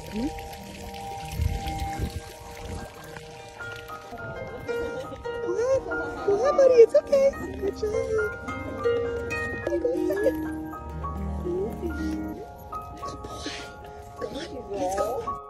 Come on. Go ahead, buddy. It's okay. Good job. Go ahead. Good boy. Come on. Let's go.